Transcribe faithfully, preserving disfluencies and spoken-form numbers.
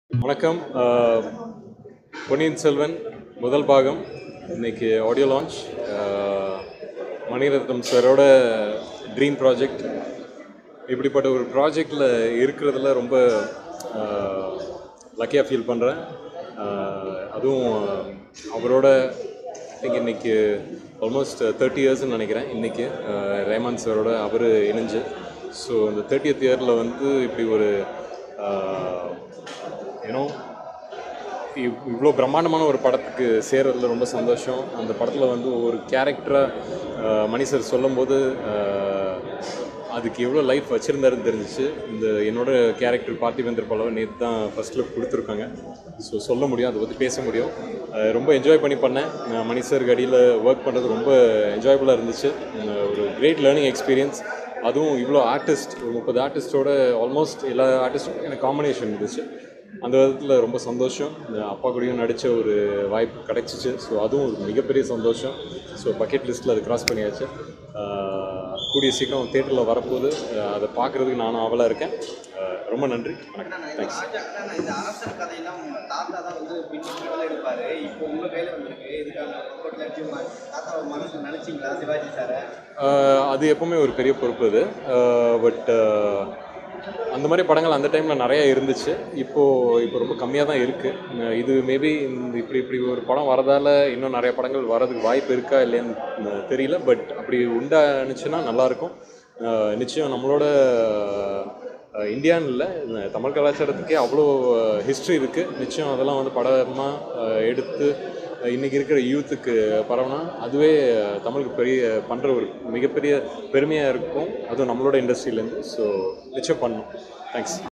வணக்கம். பொன்னியின் செல்வன் முதல் பாகம் இன்னைக்கு ஆடியோ லான்ச். மணிரத்னம் சாரோட ட்ரீம் ப்ராஜெக்ட். இப்படிப்பட்ட ஒரு ப்ராஜெக்டில் இருக்கிறதுல ரொம்ப லக்கியாக ஃபீல் பண்ணுறேன். அதுவும் அவரோட திங்க் இன்னைக்கு ஆல்மோஸ்ட் தேர்ட்டி இயர்ஸ்ன்னு நினைக்கிறேன். இன்றைக்கி ரேமான் சாரோட அவர் இணைஞ்சு ஸோ இந்த தேர்ட்டியத் இயரில் வந்து இப்படி ஒரு ஏன்னோ இவ்வளோ பிரம்மாண்டமான ஒரு படத்துக்கு சேர்றதுல ரொம்ப சந்தோஷம். அந்த படத்தில் வந்து ஒவ்வொரு கேரக்டராக மணி சார் சொல்லும்போது அதுக்கு எவ்வளோ லைஃப் வச்சுருந்தாருன்னு தெரிஞ்சிச்சு. இந்த என்னோடய கேரக்டர் பார்த்திபேந்தர் பல்லவன் நேற்று தான் ஃபஸ்ட் லுக் கொடுத்துருக்காங்க. ஸோ சொல்ல முடியும், அதை பற்றி பேச முடியும். ரொம்ப என்ஜாய் பண்ணி பண்ணேன். மணி சாருக்கு அடியில் ஒர்க் பண்ணுறது ரொம்ப என்ஜாயபுளாக இருந்துச்சு. ஒரு கிரேட் லேர்னிங் எக்ஸ்பீரியன்ஸ். அதுவும் இவ்வளோ ஆர்டிஸ்ட், ஒரு முப்பது ஆர்டிஸ்டோட ஆல்மோஸ்ட் எல்லா ஆர்டிஸ்டும் எனக்கு காம்பினேஷன் இருந்துச்சு. அந்த விதத்தில் ரொம்ப சந்தோஷம். அப்பா கூடயும் நடித்த ஒரு வாய்ப்பு கிடச்சிச்சு. ஸோ அதுவும் ஒரு மிகப்பெரிய சந்தோஷம். ஸோ பக்கெட் லிஸ்ட்டில் அது கிராஸ் பண்ணியாச்சு. கூடிய சீக்கிரம் தேட்டரில் வரப்போகுது. அதை பார்க்குறதுக்கு நானும் ஆவலாக இருக்கேன். ரொம்ப நன்றி. வணக்கம். தேங்க்ஸ். அது எப்போவுமே ஒரு பெரிய பொறுப்பு அது. பட் அந்த மாதிரி படங்கள் அந்த டைமில் நிறையா இருந்துச்சு. இப்போது இப்போ ரொம்ப கம்மியாக தான் இருக்குது. இது மேபி இந்த இப்படி இப்படி ஒரு படம் வரதால் இன்னும் நிறைய படங்கள் வரதுக்கு வாய்ப்பு இருக்கா இல்லையான்னு தெரியல. பட் அப்படி உண்டானுச்சுன்னா நல்லாயிருக்கும். நிச்சயம் நம்மளோட இந்தியான்னு இல்லை, தமிழ் கலாச்சாரத்துக்கே அவ்வளோ ஹிஸ்ட்ரி இருக்குது. நிச்சயம் அதெல்லாம் வந்து படமாக எடுத்து இன்றைக்கி இருக்கிற யூத்துக்கு பரவனா அதுவே தமிழுக்கு பெரிய பண்ணுற ஒரு மிகப்பெரிய பெருமையாக இருக்கும். அதுவும் நம்மளோட இண்டஸ்ட்ரியிலேருந்து. ஸோ நிச்சயம் பண்ணணும். தேங்க்ஸ்.